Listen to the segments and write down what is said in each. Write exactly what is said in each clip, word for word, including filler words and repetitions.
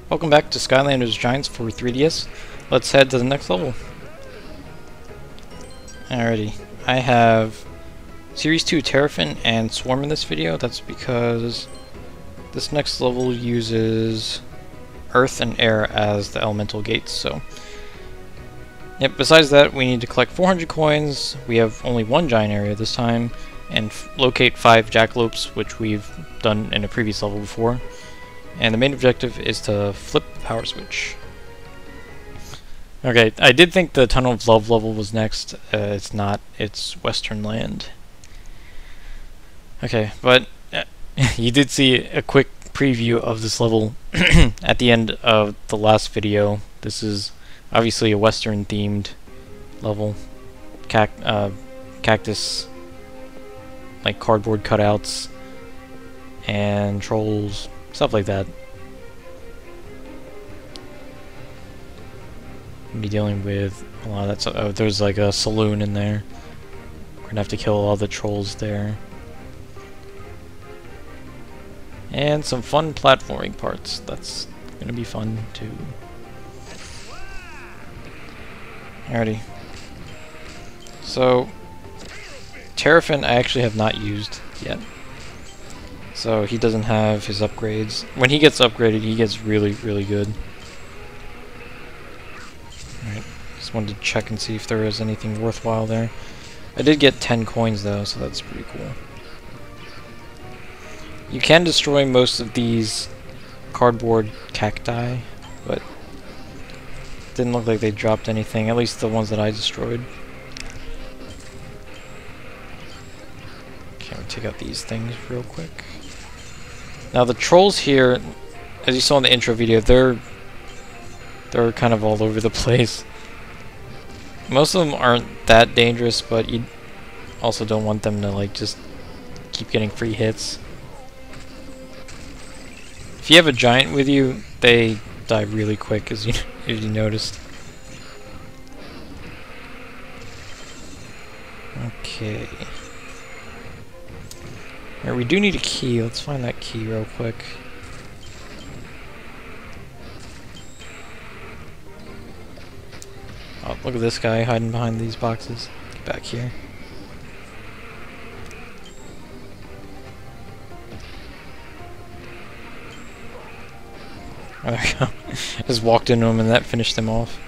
Welcome back to Skylanders Giants for three D S. Let's head to the next level. Alrighty, I have Series two Terrafin and Swarm in this video. That's because this next level uses Earth and Air as the elemental gates, so... Yep, besides that, we need to collect four hundred coins. We have only one giant area this time, and f locate five jackalopes, which we've done in a previous level before. And the main objective is to flip the power switch. Okay, I did think the Tunnel of Love level was next. Uh, it's not. It's Western Land. Okay, but uh, you did see a quick preview of this level at the end of the last video. This is obviously a Western themed level. Cac uh, cactus, like cardboard cutouts, and trolls. Stuff like that. I'll be dealing with a lot of that stuff. Oh, there's like a saloon in there. We're gonna have to kill all the trolls there. And some fun platforming parts. That's gonna be fun too. Alrighty. So, Terrafin I actually have not used yet. So he doesn't have his upgrades. When he gets upgraded, he gets really, really good. Alright, just wanted to check and see if there was anything worthwhile there. I did get ten coins though, so that's pretty cool. You can destroy most of these cardboard cacti, but didn't look like they dropped anything, at least the ones that I destroyed. Okay, we'll take out these things real quick. Now the trolls here, as you saw in the intro video, they're they're kind of all over the place. Most of them aren't that dangerous, but you also don't want them to like just keep getting free hits. If you have a giant with you, they die really quick, as you as you noticed. Okay. Alright, we do need a key. Let's find that key real quick. Oh, look at this guy hiding behind these boxes. Get back here. Oh, there we go. Just walked into him and that finished him off.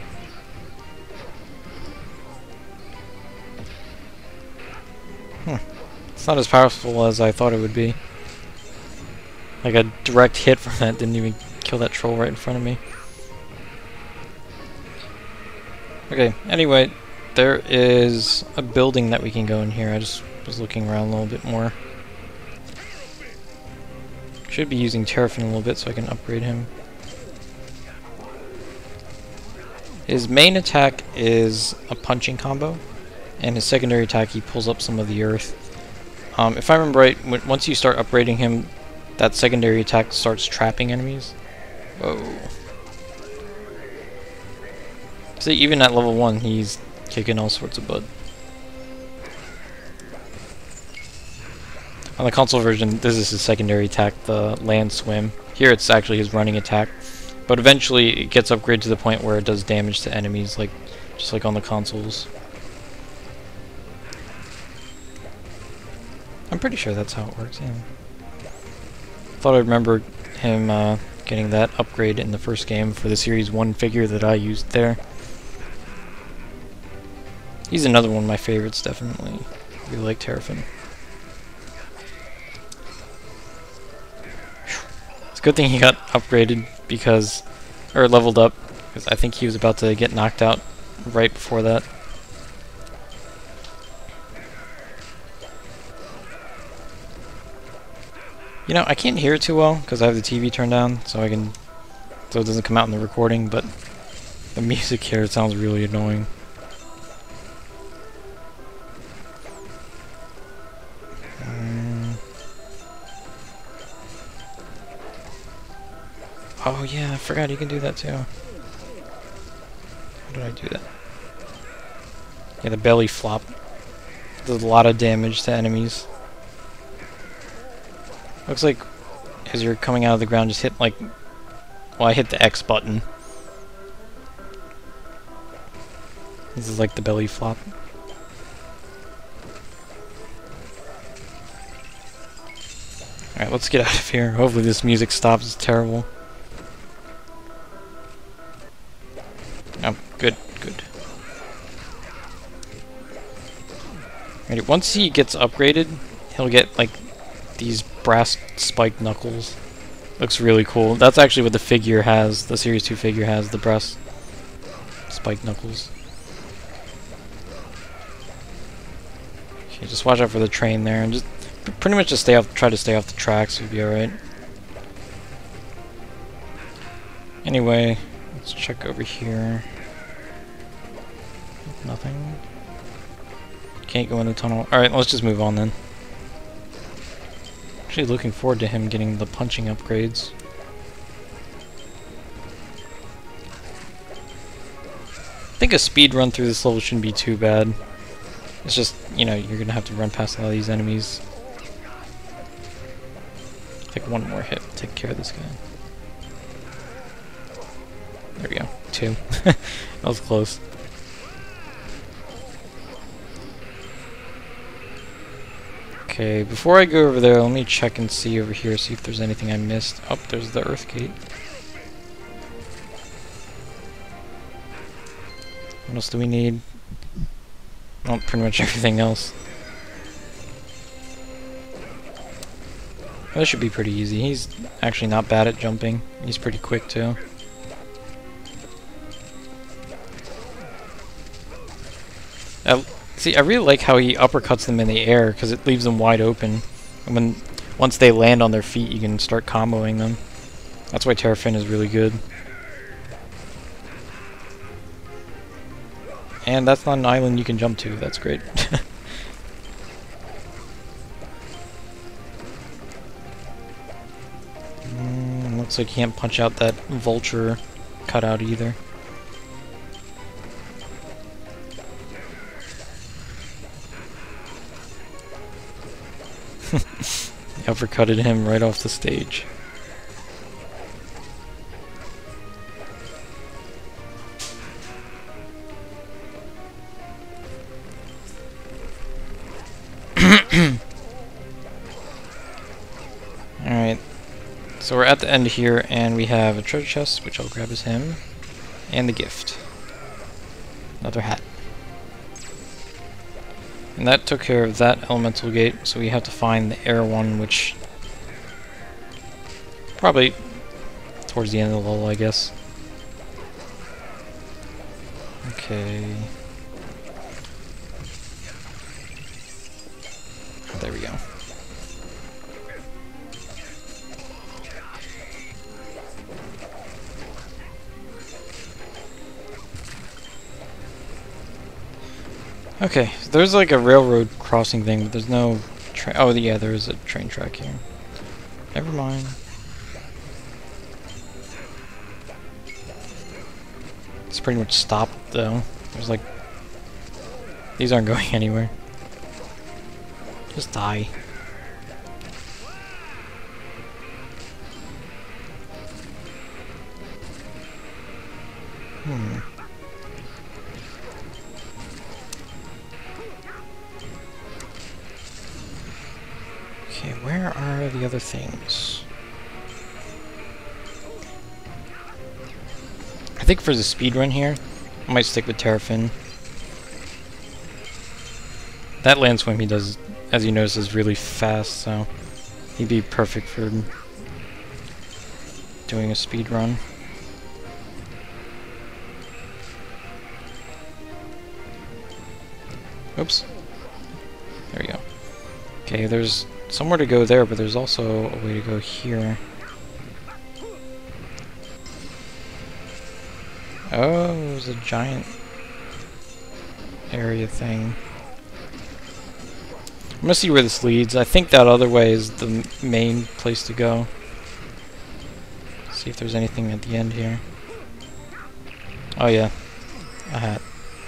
Hmm. It's not as powerful as I thought it would be. Like a direct hit from that didn't even kill that troll right in front of me. Okay, anyway, there is a building that we can go in here. I just was looking around a little bit more. Should be using Terrafin a little bit so I can upgrade him. His main attack is a punching combo, and his secondary attack he pulls up some of the earth. Um, if I remember right, w once you start upgrading him, that secondary attack starts trapping enemies. Whoa. See, even at level one, he's kicking all sorts of butt. On the console version, this is his secondary attack, the land swim. Here it's actually his running attack. But eventually it gets upgraded to the point where it does damage to enemies, like just like on the consoles. I'm pretty sure that's how it works, yeah. Thought I remembered him uh, getting that upgrade in the first game for the Series one figure that I used there. He's another one of my favorites, definitely. I really like Terrafin. It's a good thing he got upgraded because, or leveled up, because I think he was about to get knocked out right before that. You know, I can't hear it too well because I have the T V turned down, so I can, so it doesn't come out in the recording. But the music here sounds really annoying. Um, oh yeah, I forgot you can do that too. How did I do that? Yeah, the belly flop does a lot of damage to enemies. Looks like as you're coming out of the ground, just hit like Well, I hit the X button. This is like the belly flop. Alright, let's get out of here. Hopefully this music stops. It's terrible. Oh, good, good. Alright, once he gets upgraded, he'll get, like, these brass spiked knuckles. Looks really cool. That's actually what the figure has. The Series two figure has the brass spiked knuckles. Okay, just watch out for the train there, and just pretty much just stay off. Try to stay off the tracks. You'll be all right. Anyway, let's check over here. Nothing. Can't go in the tunnel. All right, let's just move on then. Actually, looking forward to him getting the punching upgrades. I think a speed run through this level shouldn't be too bad. It's just, you know, you're gonna have to run past a lot of these enemies. Take one more hit, take care of this guy. There we go, two. That was close. Okay, before I go over there, let me check and see over here, see if there's anything I missed. Oh, there's the Earth Gate. What else do we need? Oh, pretty much everything else. That should be pretty easy. He's actually not bad at jumping. He's pretty quick too. Uh, see, I really like how he uppercuts them in the air because it leaves them wide open. And when once they land on their feet, you can start comboing them. That's why Terrafin is really good. And that's not an island you can jump to. That's great. mm, looks like you can't punch out that vulture cutout either. Uppercutted him right off the stage. Alright, so we're at the end here, and we have a treasure chest, which I'll grab as him, and the gift. Another hat. And that took care of that elemental gate, so we have to find the air one, which probably towards the end of the level, I guess. Okay. There we go. Okay, so there's like a railroad crossing thing, but there's no train. Oh, yeah, there is a train track here. Never mind. It's pretty much stopped, though. There's like... These aren't going anywhere. Just die. Hmm. Okay, where are the other things? I think for the speedrun here, I might stick with Terrafin. That land swim he does, as you notice, is really fast, so he'd be perfect for doing a speedrun. Oops. There we go. Okay, there's somewhere to go there, but there's also a way to go here. Oh, there's a giant area thing. I'm gonna see where this leads. I think that other way is the main place to go. See if there's anything at the end here. Oh yeah, a hat.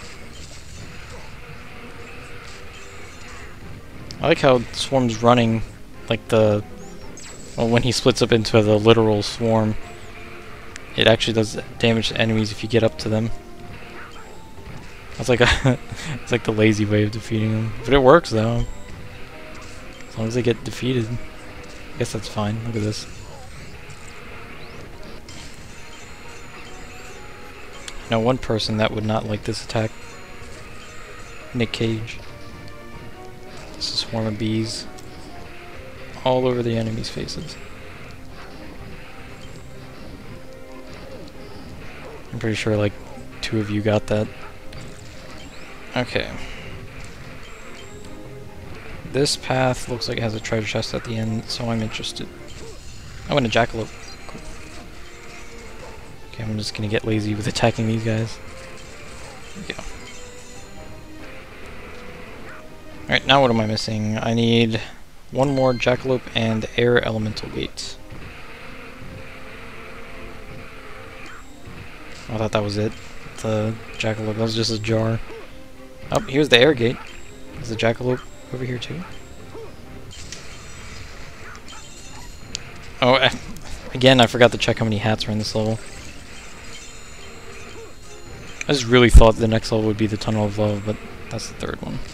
I like how Swarm's running, like the... Well, when he splits up into the literal swarm. it actually does damage to enemies if you get up to them. That's like a it's like the lazy way of defeating them. But it works though. As long as they get defeated. I guess that's fine. Look at this. Now one person that would not like this attack. Nick Cage. This is a swarm of bees. All over the enemy's faces. I'm pretty sure like two of you got that. Okay. This path looks like it has a treasure chest at the end, so I'm interested. I want a jackalope. Cool. Okay, I'm just gonna get lazy with attacking these guys. There we go. Alright, now what am I missing? I need one more jackalope and air elemental gate. I thought that was it. The jackalope, that was just a jar. Oh, here's the air gate. Is the jackalope over here too? Oh, again, I forgot to check how many hats are in this level. I just really thought the next level would be the Tunnel of Love, but that's the third one.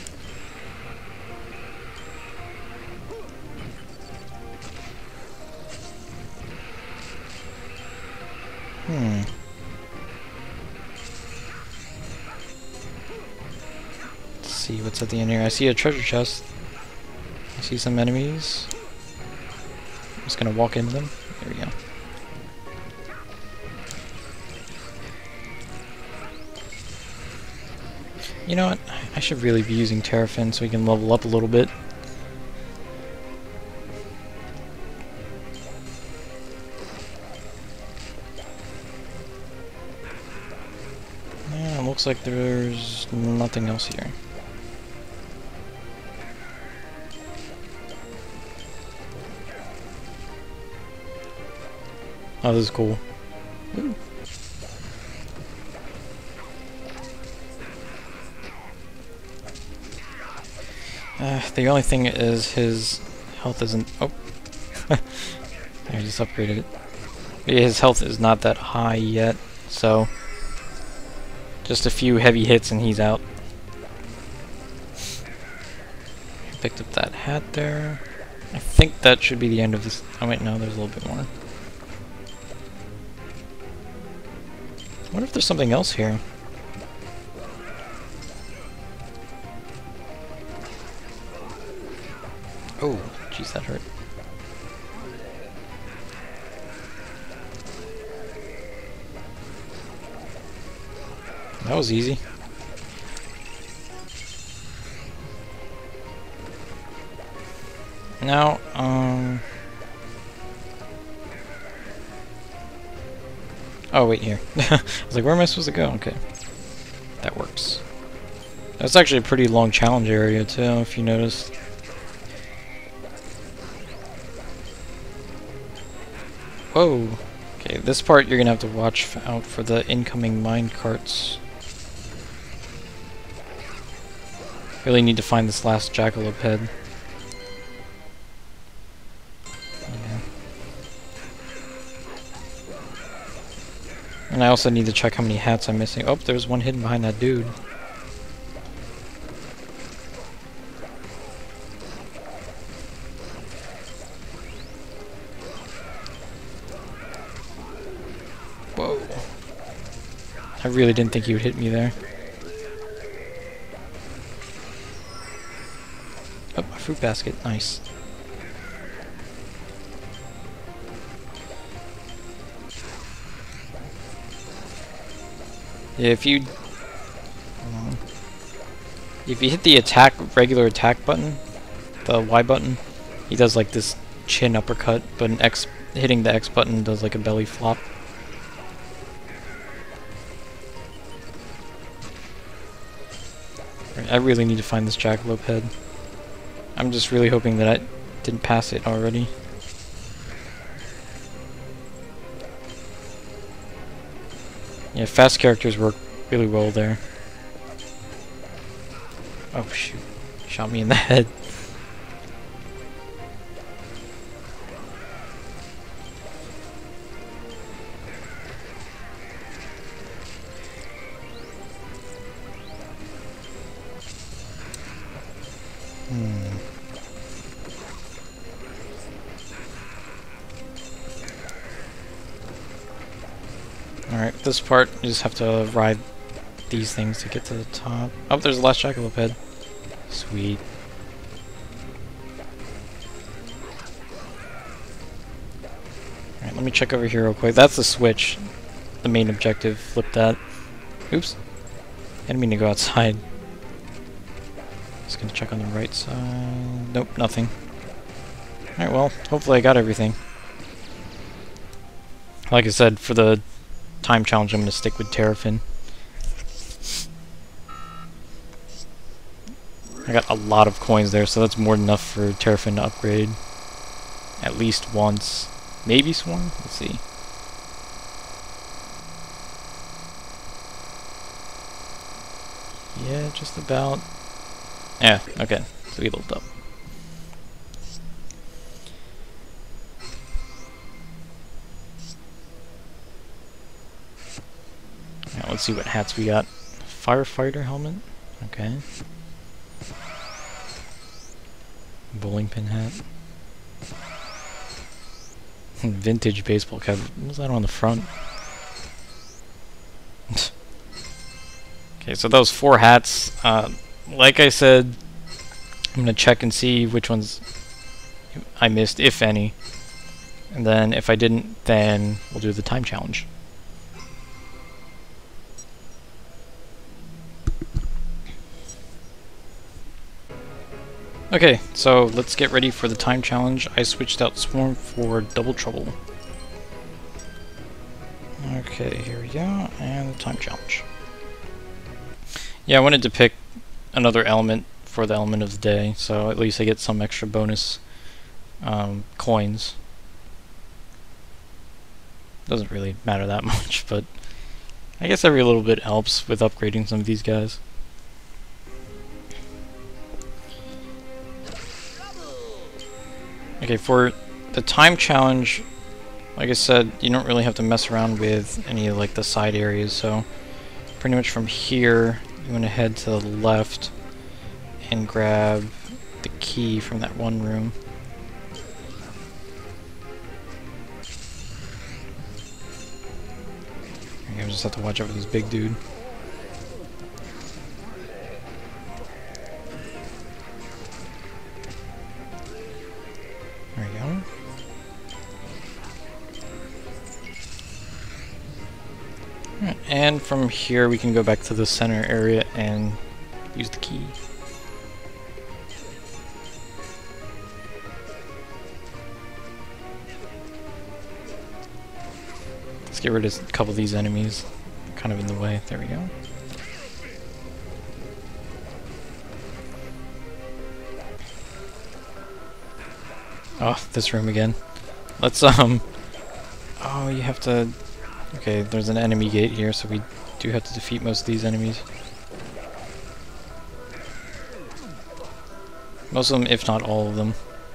Hmm. Let's see what's at the end here. I see a treasure chest. I see some enemies. I'm just gonna walk into them. There we go. You know what? I should really be using Terrafin so we can level up a little bit. Yeah, it looks like there's nothing else here. Oh, this is cool. Ooh. Uh, the only thing is his health isn't... Oh. I just upgraded it. Yeah, his health is not that high yet, so... just a few heavy hits and he's out. Picked up that hat there. I think that should be the end of this... Oh wait, no, there's a little bit more. I wonder if there's something else here. Oh, jeez, that hurt. That was easy. Now, um... oh, wait, here. I was like, where am I supposed to go? Okay. That works. That's actually a pretty long challenge area, too, if you noticed. Whoa. Okay, this part you're gonna have to watch out for the incoming mine carts. Really need to find this last jackalope head. Yeah. And I also need to check how many hats I'm missing. Oh, there's one hidden behind that dude. Whoa. I really didn't think he would hit me there. Oh, a fruit basket. Nice. Yeah, if you... if you hit the attack, regular attack button, the Y button, he does like this chin uppercut, but an X, hitting the X button does like a belly flop. I really need to find this jackalope head. I'm just really hoping that I didn't pass it already. Yeah, fast characters work really well there. Oh shoot, shot me in the head. Alright, this part, you just have to ride these things to get to the top. Oh, there's the last jackalope head. Sweet. Alright, let me check over here real quick. That's the switch. The main objective. Flip that. Oops. I didn't mean to go outside. Just gonna check on the right side. Nope, nothing. Alright, well, hopefully I got everything. Like I said, for the time challenge, I'm gonna stick with Terrafin. I got a lot of coins there, so that's more than enough for Terrafin to upgrade. At least once. Maybe Swarm? Let's see. Yeah, just about. Yeah, okay. So we leveled up. Now let's see what hats we got. Firefighter helmet. Okay. Bowling pin hat. Vintage baseball cap. What was that on the front? Okay, so those four hats. Uh, like I said, I'm gonna check and see which ones I missed, if any. And then if I didn't, then we'll do the time challenge. Okay, so let's get ready for the time challenge. I switched out Swarm for Double Trouble. Okay, here we go, and the time challenge. Yeah, I wanted to pick another element for the element of the day, so at least I get some extra bonus um, coins. Doesn't really matter that much, but I guess every little bit helps with upgrading some of these guys. Okay, for the time challenge, like I said, you don't really have to mess around with any of like the side areas, so pretty much from here you want to head to the left and grab the key from that one room. I just have to watch out for this big dude. There we go. Right, and from here we can go back to the center area and use the key. Let's get rid of a couple of these enemies kind of in the way. There we go. Oh, this room again. Let's, um... Oh, you have to... Okay, there's an enemy gate here, so we do have to defeat most of these enemies. Most of them, if not all of them.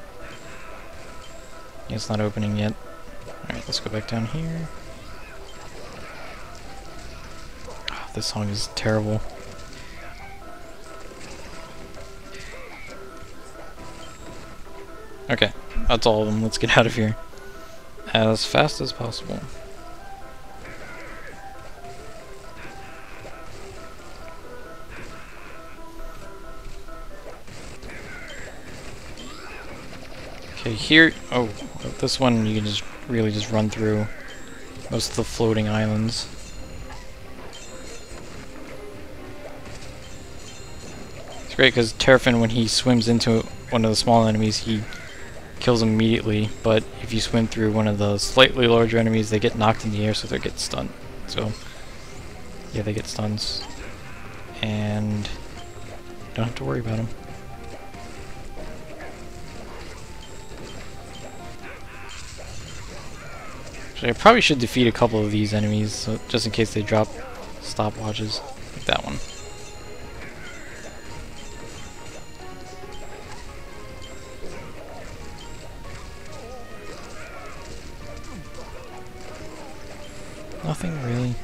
Yeah, it's not opening yet. Alright, let's go back down here. Oh, this song is terrible. Okay, that's all of them. Let's get out of here as fast as possible. Okay, here... Oh, this one you can just really just run through most of the floating islands. It's great because Terrafin, when he swims into one of the small enemies, he kills them immediately, but if you swim through one of the slightly larger enemies, they get knocked in the air, so they get stunned. So, yeah, they get stuns. And don't have to worry about them. Actually, I probably should defeat a couple of these enemies, so just in case they drop stopwatches, like that one. Nothing really.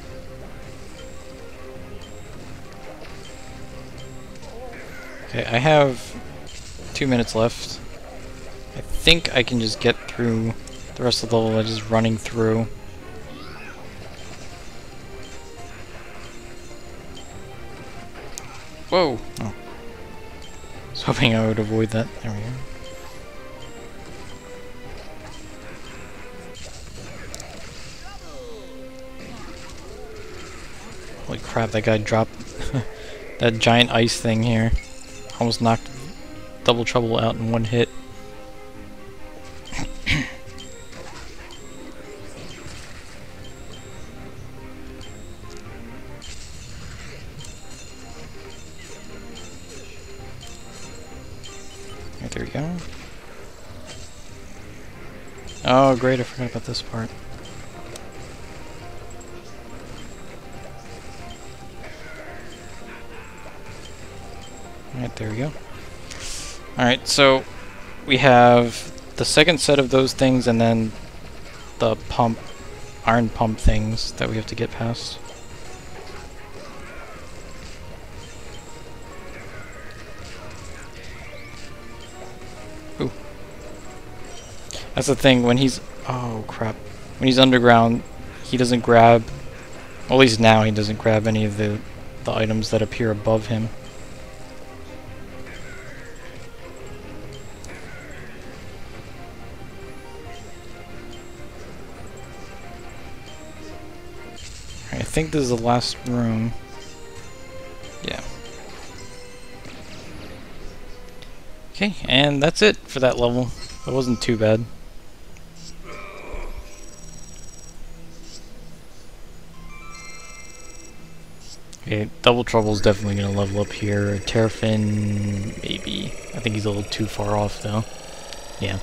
Okay, I have two minutes left. I think I can just get through the rest of the level by just running through. Whoa! Oh. I was hoping I would avoid that. There we go. Holy crap, that guy dropped that giant ice thing here. Almost knocked Double Trouble out in one hit. Right, there we go. Oh great, I forgot about this part. Alright, there we go. Alright, so we have the second set of those things and then the pump, iron pump things that we have to get past. Ooh. That's the thing, when he's... oh crap. When he's underground, he doesn't grab... well, at least now he doesn't grab any of the, the items that appear above him. I think this is the last room. Yeah. Okay, and that's it for that level. It wasn't too bad. Okay, Double Trouble's definitely gonna level up here. Terrafin, maybe. I think he's a little too far off though. Yeah.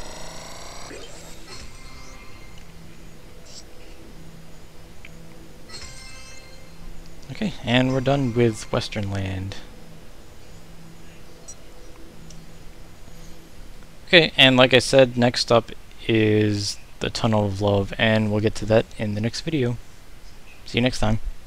Okay, and we're done with Western Land. Okay, and like I said, next up is the Tunnel of Love, and we'll get to that in the next video. See you next time.